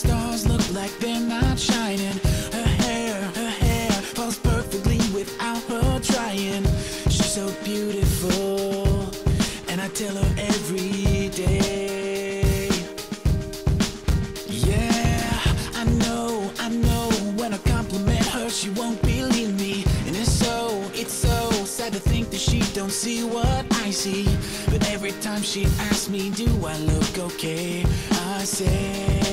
stars look like they're not shining. Her hair falls perfectly without her trying. She's so beautiful, and I tell her every day. Yeah, I know, when I compliment her, she won't believe me. And it's so sad to think that she don't see what I see. But every time she asks me, do I look okay, I say